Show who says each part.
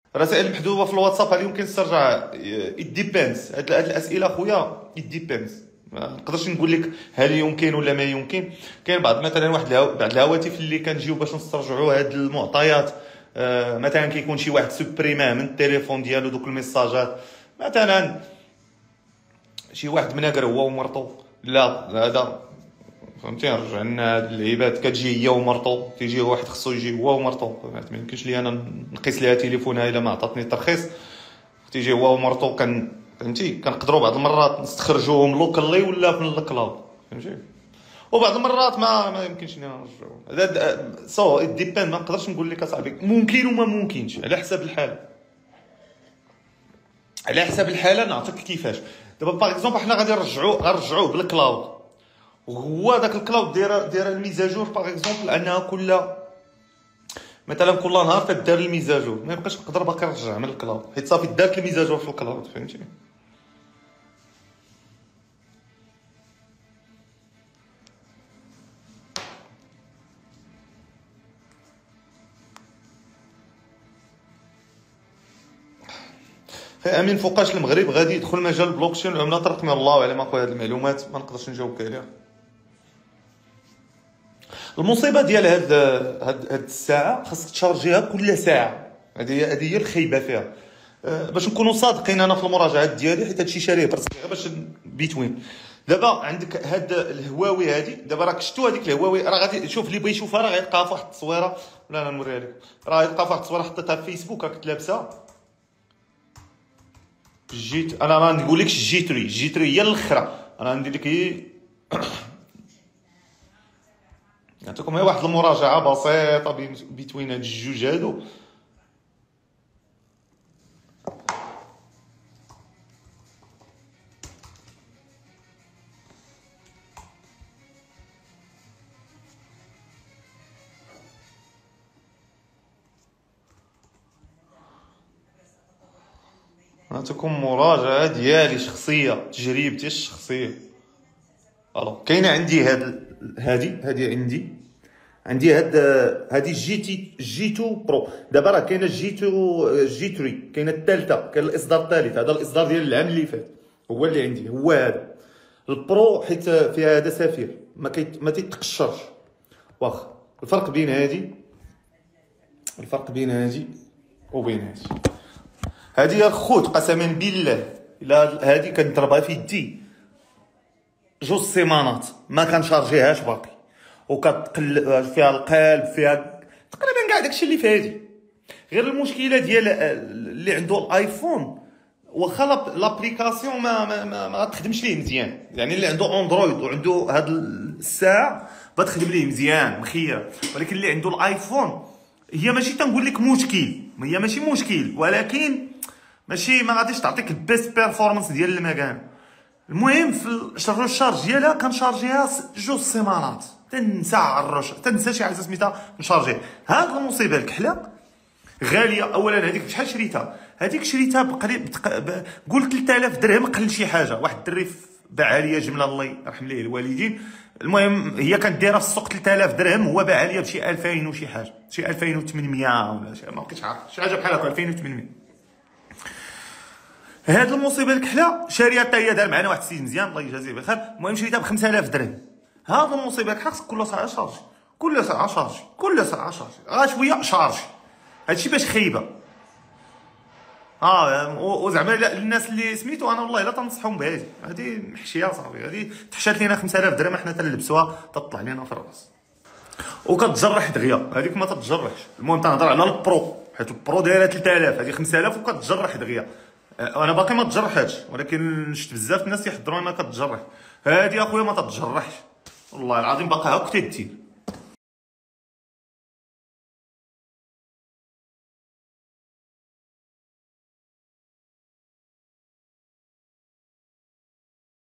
Speaker 1: رسائل محذوفه في الواتساب هل يمكن تسترجع؟ ات ديبيندز. هاد الاسئله خويا ات ديبيندز، ما نقدرش نقول لك هل يمكن ولا ما يمكن. كاين بعض مثلا بعض الهواتف اللي كنجيو باش نسترجعوا هاد المعطيات، مثلا كيكون شي واحد سوبريماه من التليفون ديالو دوك الميساجات، مثلا شي واحد مناقر هو ومرتو، لا هذا فهمتي رجع لنا هاد اللعيبات. كتجي هي ومرتو، تيجي واحد خصو يجي هو ومرتو، ما يمكنش لي انا نقيس ليها تليفونها الا ما عطاتني الترخيص. تيجي هو ومرتو فهمتي كنقدروا بعض المرات نستخرجوهم لوكالي ولا في الكلاود، فهمتي. وبعض المرات ما يمكنش لينا نرجعوهم. هذا سو ديبين، ما نقدرش نقول لك اصاحبي ممكن وما ممكنش، على حسب الحاله. على حسب الحاله نعطيك كيفاش. دابا باغ اكزومبل حنا غادي غنرجعوه بالكلاود، وهو داك الكلاود دايره الميزاجور باغ اكزومبل انها مثلا كل نهار كدار الميزاجور، ما يبقاش نقدر باقي نرجع من الكلاود حيت صافي دارت الميزاجور في الكلاود، فهمتي. خي امين، فوقاش المغرب غادي يدخل مجال البلوكشين والعملات الرقميه؟ الله اعلم اخويا، هذه المعلومات ما نقدرش نجاوبك عليها. المصيبه ديال هاد الساعه خاصك تشارجيها كل ساعه، هذه هي الخيبه فيها. باش نكونوا صادقين انا في المراجعات ديالي، حيت هادشي شاريه غير باش بيتوين. دابا عندك هاد الهواوي هادي، دابا راك شفتوا هذيك الهواوي، راه غادي تشوف اللي بغى يشوفها راه غيلقاها في واحد التصويره، ولا انا نوريها لك، راه غيلقاها في واحد التصويره حطيتها في فيسبوك، راك لابسها انا ما نقولكش الجيتري هي الاخرى، انا ندير لك هي نعطيكم هي واحد المراجعه بسيطه بين هاد الجوج هادو. نعطيكم مراجعه ديالي شخصيه، تجربتي الشخصيه. الو كاينه عندي هادي عندي هادي جي 2 برو. دابا راه كاينه جي 3، كاينه الثالثه، كاين الاصدار الثالث، هذا الاصدار ديال العام اللي فات هو اللي عندي، هو هذا البرو، حيت فيها هذا سفير ما تيتقشرش. واخا الفرق بين هادي وبين هادي يا خوت قسما بالله الا هادي كنضربها في يدي 2 سيمانات ما كنشارجيهاش باقي، وكتقل فيها القلب، فيها تقريبا كاع داكشي اللي في هادي. غير المشكله ديال اللي عنده الايفون، واخا لابليكاسيون ما تخدمش ليه مزيان، يعني اللي عنده اندرويد وعنده هاد الساعه بتخدم ليه مزيان مخيره، ولكن اللي عنده الايفون هي ماشي تنقول لك مشكل، هي ماشي مشكل، ولكن ماشي ما غاديش تعطيك البيست بيرفورمانس ديال المكان. المهم في الشارج ديالها كنشارجيها 2 سيمانات، تنسى الرش، تنسى شي حاجه سميتها نشارجيها. هاد المصيبه الكحله غاليه. اولا هذيك بشحال شريتها؟ هذيك شريتها بقريب قول 3000 درهم قل شي حاجه. واحد الدري باعها ليا جمله الله يرحم ليه الوالدين. المهم هي كانت دايره في السوق 3000 درهم، هو باعها ليا بشي 2000 وشي حاجه، شي 2800 ولا شي، ما بقيتش عارف، شي حاجه بحال هكا 2800. هاد المصيبه الكحله شاريها حتى هي، دار معنا واحد السيد مزيان الله يجازيه بخير. المهم شريتها ب 5000 درهم. هاد المصيبه الكحله خاصك كل ساعه شارجي، كل ساعه شارجي، شويه شارجي. هادشي باش خايبه. وزعما الناس اللي سميتو انا والله الا تنصحهم بهادي، هادي محشيه صافي، هادي تحشات لينا 5000 درهم حنا تنلبسوها تطلع لينا في الراس وكتجرح دغيا. هذيك ما تتجرحش. المهم تنهضر على البرو، حيت البرو دايره 3000، هذه 5000 وكتجرح دغيا. انا باقي ما تجرحتش، ولكن شفت بزاف الناس يحضروا انها كتجرح. هادي اخويا ما تتجرحش والله العظيم، باقا هاك تدير